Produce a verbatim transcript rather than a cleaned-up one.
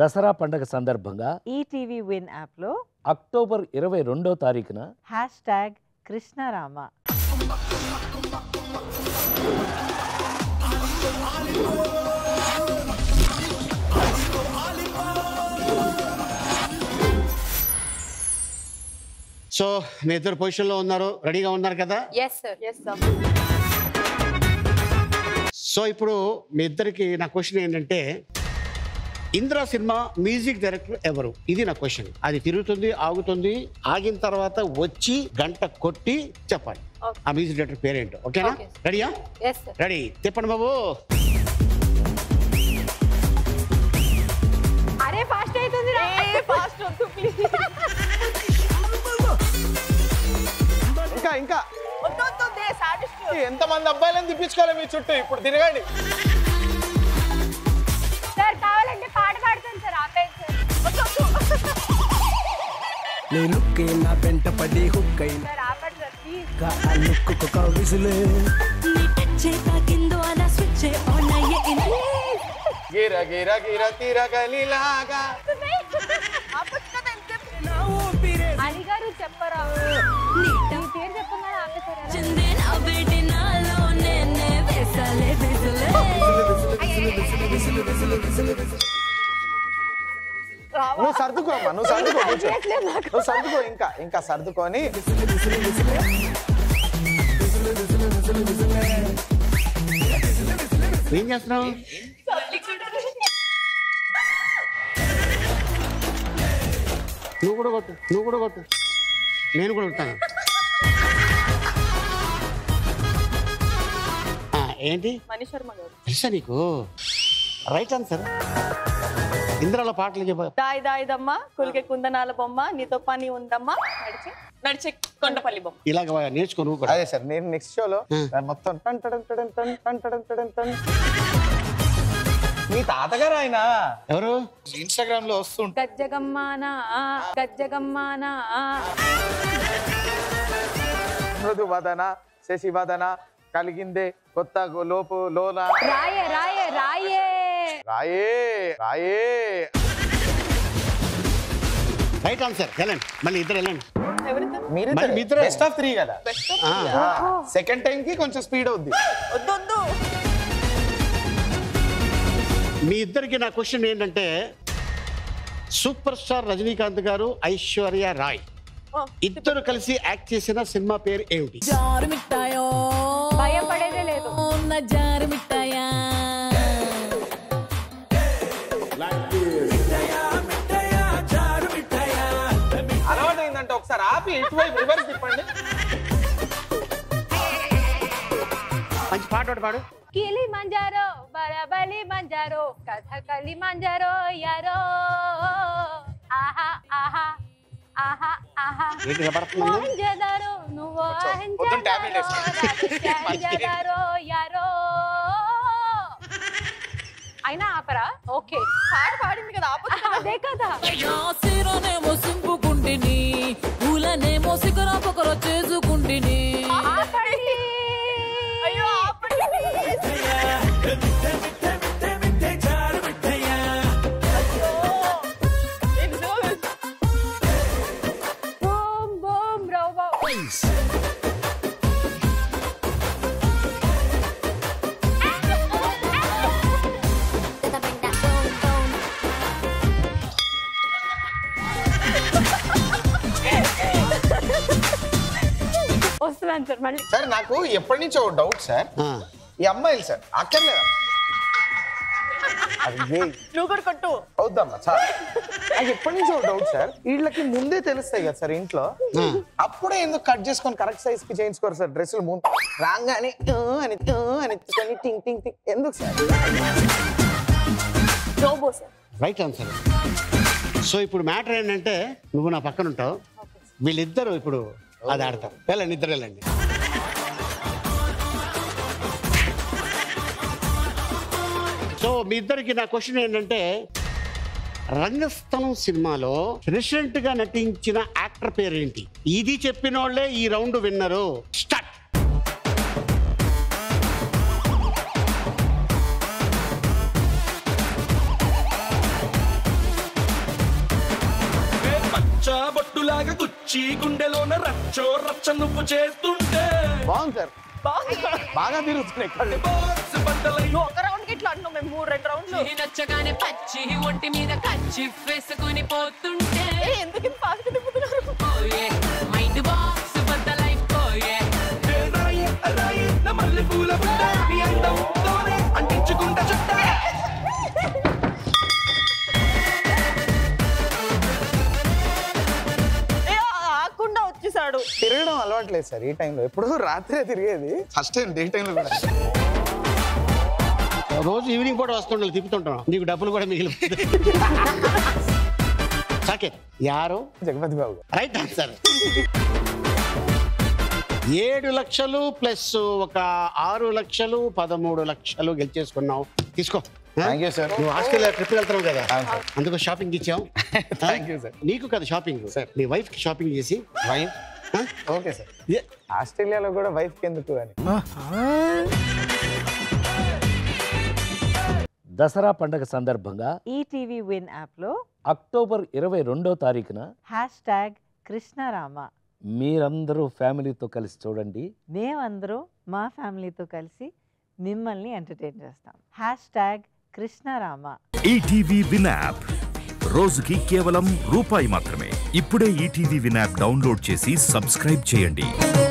దసరా పండగ సందర్భంగా ETV win app లో అక్టోబర్ ఇరవై రెండో తారీఖున హ్యాష్ ట్యాగ్ కృష్ణరామ సో మీ ఇద్దరు పొజిషన్లో ఉన్నారు, రెడీగా ఉన్నారు కదా? yes sir yes sir so ఇప్పుడు మీ ఇద్దరికి నా క్వశ్చన్ ఏంటంటే, ఇంద్రా సినిమా మ్యూజిక్ డైరెక్టర్ ఎవరు? ఇది నా క్వశ్చన్. అది తిరుగుతుంది, ఆగుతుంది, ఆగిన తర్వాత వచ్చి గంట కొట్టి చెప్పాలి ఆ మ్యూజిక్ డైరెక్టర్ పేరేంటో. ఓకేనా? రెడీయా? రెడీ. చెప్పండి బాబు. అరే ఫాస్ట్ అవుతుంది రా. ఫాస్ట్ వద్దు ప్లీజ్. ఇంకా ఇంకా వద్దు వద్దు దే సాడిస్ట్. ఎంతమంది అబ్బాయిలను తిప్పించుకోవాలి మీ చుట్టూ? ఇప్పుడు తిరగండి సార్. కావాలంటే పాట పాడతాను సార్. ఆపేయండి సార్. నేను నా వెంట పడి హుక్ అయిన సార్ ఆపండి సార్ ప్లీజ్. ఆ లుక్కు ఒక విసులే నీ టచ్ తాకిందో అలా స్విచ్ ఆన్ అయ్యే ఇన్ గిర గిర గిర తిరగలిలాగా. అలీ గారు చెప్పరా? నీ పేరు చెప్పగానే ఆపేసారా? చిందే నా బేటి నాలో నేనే వేసాలే విసులే నువ్వు సర్దుకోమ్మా, నువ్వు సర్దుకో, నువ్వు సర్దుకో, ఇంకా ఇంకా సర్దుకొని ఏం చేస్తున్నావు? నువ్వు కూడా కొట్టు, నువ్వు కూడా కొట్టు, నేను కూడా కొట్టాను. ఏంటి మణి శర్మ గారు తెలుసా నీకు? Right answer. ఇంద్రాల పాటలు చెప్ప. దాయి దాయిదమ్మ కులికే కుందనాల బొమ్మ నీతో పని ఉందమ్మా నడిచి నడిచి కొండపల్లి బొమ్మ. ఇలాగ నేర్చుకో నువ్వు కూడా. అదే సార్, నేను నెక్స్ట్ షోలో మొత్తం టన్ టన్ టన్ టన్ టన్ టన్ టన్ టన్. మీ తాతగారు ఆయన ఎవరు? ఇన్స్టాగ్రామ్ లో వస్తుంటారు. గజ్జగమ్మానా గజ్జగమ్మానా మృదు వదన శశి వదన కలిగిందే కొత్త లోపు లోన. రాయే రాయే రాయే రాయే రాయే. Right answer. వెళ్ళండి, మళ్ళీ ఇద్దరు వెళ్ళండి. మీరు బెస్ట్ ఆఫ్ త్రీ కదా. సెకండ్ టైం కి కొంచెం స్పీడ్ అవుద్ది. వద్దు వద్దు. మీ ఇద్దరికి నా క్వశ్చన్ ఏంటంటే, సూపర్ స్టార్ రజనీకాంత్ గారు, ఐశ్వర్య రాయ్ ఇద్దరు కలిసి యాక్ట్ చేసిన సినిమా పేరు ఏమిటి? జారు మిఠాయో భయపడేదే లేదు. నా జారు మిఠాయా అలవాటు అయిందంటే ఒకసారి ఆపి ఇటువైపు రివర్స్ తిప్పండి. మంచి పాట ఒకటి పాడు. కిలి మంజారో బలబలి మంజారో కథకలి మంజారో యారో ఆహా ఆహా ఆహా ఆహా మంజదారో నువ్వు మంజదారో యారో. అయినా ఆపరా? ఓకే పాట పాడింది కదా, ఆపొచ్చు. అదే కదా. సిరనేమో సింపుకుండిని పూలనేమో సిగరా పొగర చేసుకుండిని. అయ్యో ఆపండి. Boom boom robo. వస్తున్నాను సార్ మళ్ళీ. సార్ నాకు ఎప్పటి నుంచో డౌట్ సార్, ఈ అమ్మాయిలు సార్ అక్కర్లేదా? నువ్వు కూడా కొట్టు. అవుద్దమ్మా సార్. నాకు ఎప్పటి నుంచో డౌట్ సార్, వీళ్ళకి ముందే తెలుస్తాయి కదా సార్ ఇంట్లో, అప్పుడే ఎందుకు కట్ చేసుకొని కరెక్ట్ సైజ్ కి చేయించుకోరు సార్ డ్రెస్సులు? ముందు రాగానే అని అని టింగ్ టింగ్ టింగ్ ఎందుకు sir? Robo sir. Right answer. So ఇప్పుడు మ్యాటర్ ఏంటంటే, నువ్వు నా పక్కన ఉంటావు, వీళ్ళిద్దరు ఇప్పుడు అది ఆడతారు. వెళ్ళండి, ఇద్దరు వెళ్ళండి. సో మీ ఇద్దరికి నా క్వశ్చన్ ఏంటంటే, రంగస్థలం సినిమాలో రీసెంట్ గా నటించిన యాక్టర్ పేరేంటి? ఇది చెప్పిన వాళ్ళే ఈ రౌండ్ విన్నరు. స్టార్ట్. పచ్చ బొట్టులాగా గుచ్చి గుండెలోన రచ్చో రచ్చ నువ్వు చేస్తుంటే బాగుంది సార్, బాగా తిరుగుతున్నాయి కళ్ళు. బాక్స్ బట్టలై నువ్వు ఒక రౌండ్ కి ఇట్లా అన్నావు, మేము మూడు రెండు రౌండ్లు. నచ్చగానే పచ్చి ఒంటి మీద కచ్చి వేసుకుని పోతుంటే ఏ, ఎందుకు ఇంత ఫాస్ట్ తిప్పుతున్నారు? పోయే మైండ్ బాక్స్ బద్దలైపోయే రాయి రాయి నా మల్లె పూల బుట్ట నీ అందంతోనే అంటించుకుంటా చుట్ట. ఏ, ఆకుండా వచ్చేసాడు. తిరగడం అలవాట్లేదు సార్ ఈ టైంలో, ఎప్పుడు రాత్రే తిరిగేది, ఫస్ట్ టైం డే టైంలో కూడా. రోజు ఈవినింగ్ పూట వస్తుండాలి, తిప్పుతుంటాం, నీకు డబ్బులు కూడా మిగిలి. సాకేత్ యారో జగపతి బాబు రైట్ ఆన్సర్. ఏడు లక్షలు ప్లస్ ఒక ఆరు లక్షలు పదమూడు లక్షలు గెలిచేసుకున్నావు. తీసుకో. Thank you sir. నువ్వు ఆస్ట్రేలియా ట్రిప్ వెళ్తున్నావు కదా, అవును సార్. అందుకు షాపింగ్ ఇచ్చావు. Thank you sir. నీకు కదా షాపింగ్, నీ వైఫ్ కి షాపింగ్ చేసి. Wife okay sir. ఏ- ఆస్ట్రేలియాలో కూడా వైఫ్ కి ఎందుకు అని. దసరా పండగ సందర్భంగా ఈటీవీ విన్ యాప్లో అక్టోబర్ ఇరవై రెండో తారీఖున హ్యాష్ ట్యాగ్ కృష్ణరామ. మీరందరూ ఫ్యామిలీతో కలిసి చూడండి. మేమందరూ మా ఫ్యామిలీతో కలిసి మిమ్మల్ని ఎంటర్టైన్ చేస్తాం. Hashtag Krishnarama. ETV win app రోజుకి కేవలం రూపాయి మాత్రమే. ఇప్పుడే ఈటీవీ విన్ యాప్ డౌన్లోడ్ చేసి సబ్స్క్రైబ్ చేయండి.